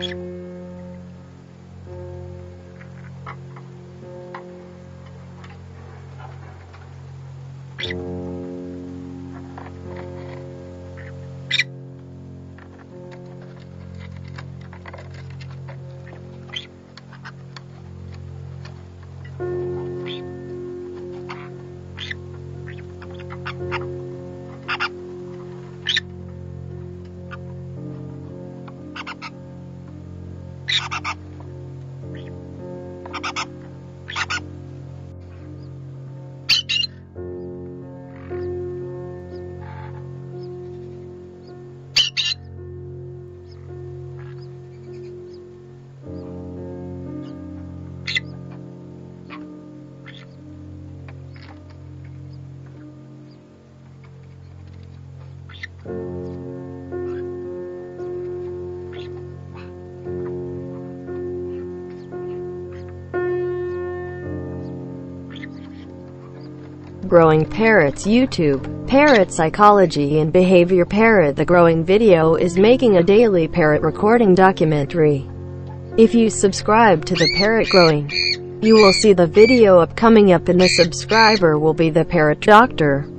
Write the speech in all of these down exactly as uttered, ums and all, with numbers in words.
Growing Parrots YouTube. Parrot Psychology and Behavior. Parrot the Growing Video is making a daily parrot recording documentary. If you subscribe to the Parrot Growing, you will see the video up coming up, and the subscriber will be the Parrot Doctor.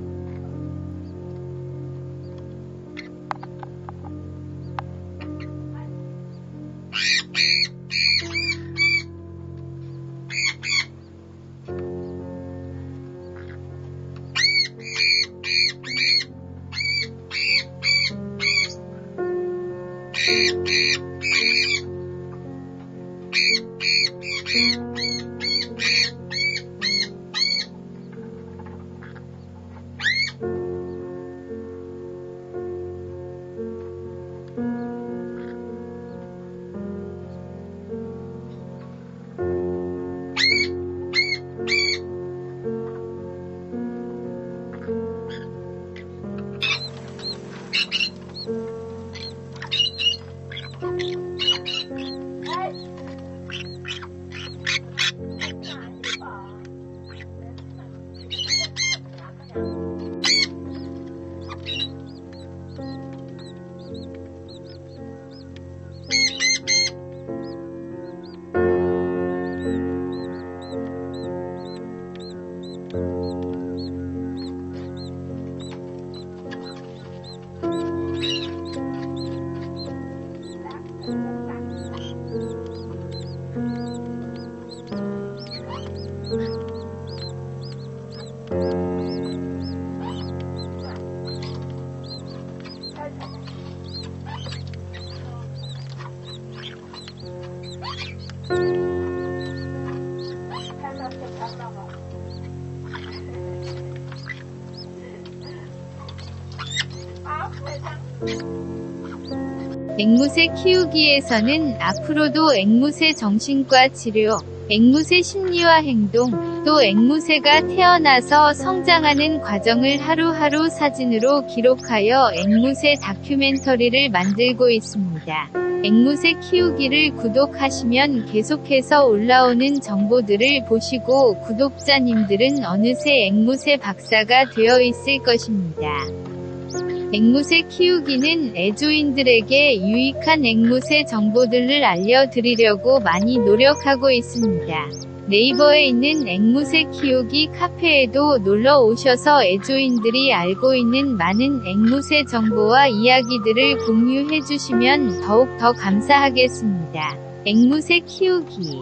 앵무새 키우기에서는 앞으로도 앵무새 정신과 치료, 앵무새 심리와 행동, 또 앵무새가 태어나서 성장하는 과정을 하루하루 사진으로 기록하여 앵무새 다큐멘터리를 만들고 있습니다. 앵무새 키우기를 구독하시면 계속해서 올라오는 정보들을 보시고 구독자님들은 어느새 앵무새 박사가 되어 있을 것입니다. 앵무새 키우기는 애조인들에게 유익한 앵무새 정보들을 알려드리려고 많이 노력하고 있습니다. 네이버에 있는 앵무새 키우기 카페에도 놀러 오셔서 애조인들이 알고 있는 많은 앵무새 정보와 이야기들을 공유해 주시면 더욱 더 감사하겠습니다. 앵무새 키우기.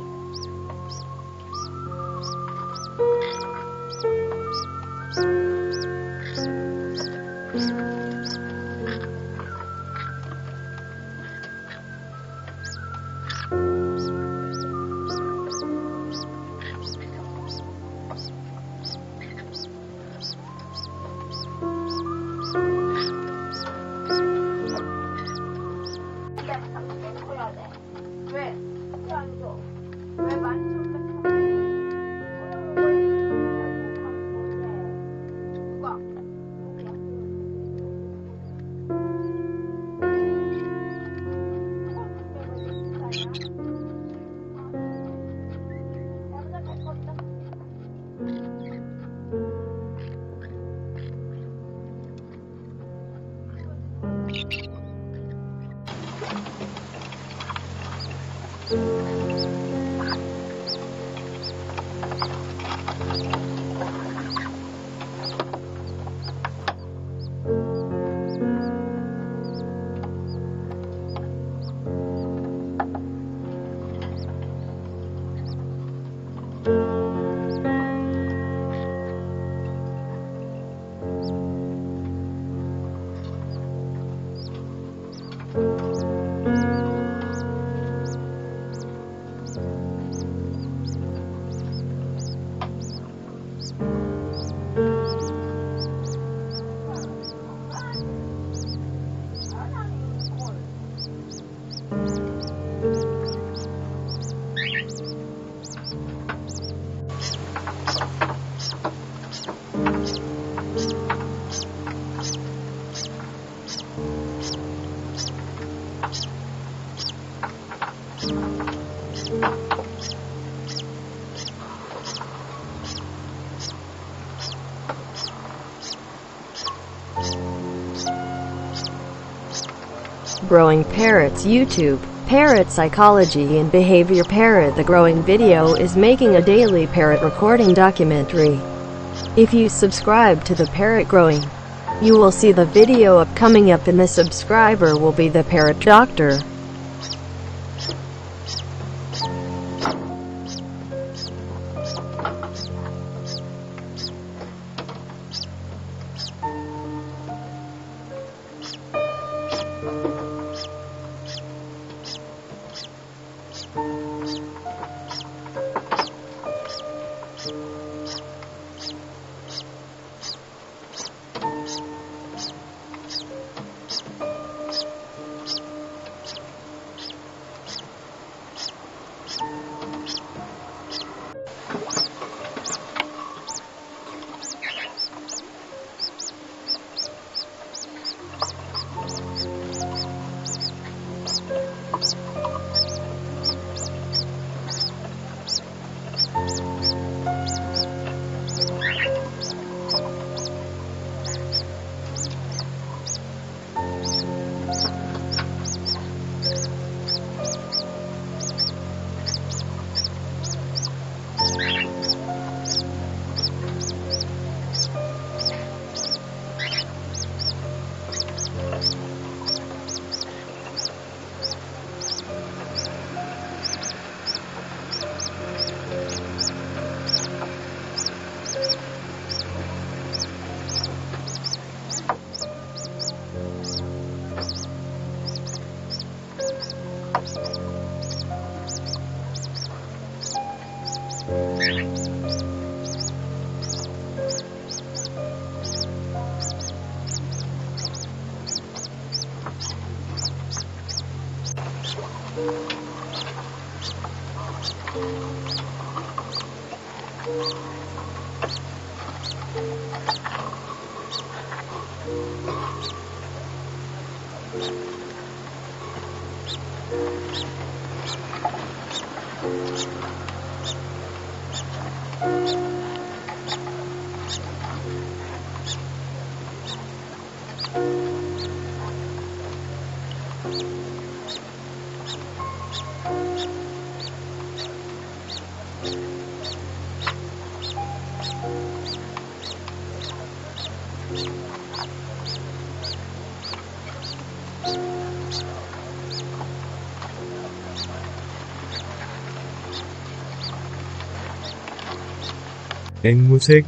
Growing Parrots YouTube. Parrot Psychology and Behavior. Parrot the Growing video is making a daily parrot recording documentary. If you subscribe to the Parrot Growing, you will see the video up coming up, and the subscriber will be the parrot doctor. 앵무새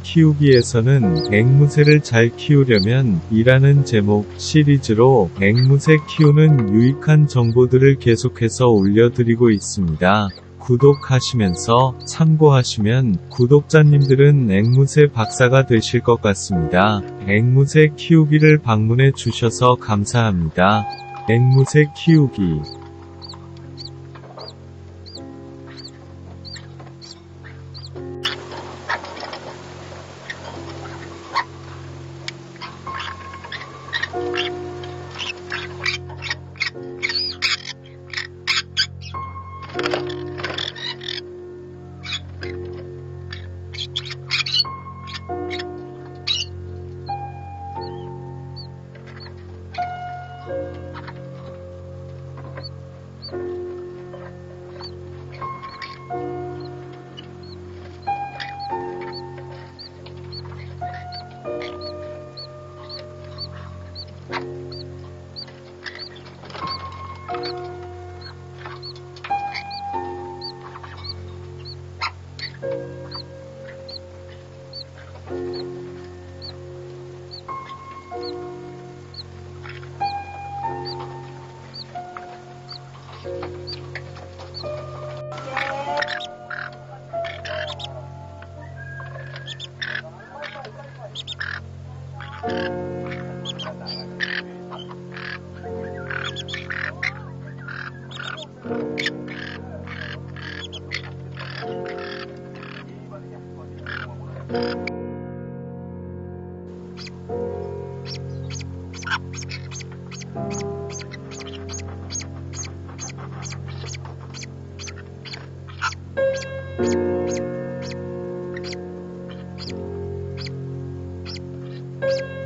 키우기에서는 앵무새를 잘 키우려면 이라는 제목 시리즈로 앵무새 키우는 유익한 정보들을 계속해서 올려드리고 있습니다. 구독하시면서 참고하시면 구독자님들은 앵무새 박사가 되실 것 같습니다. 앵무새 키우기를 방문해 주셔서 감사합니다. 앵무새 키우기 you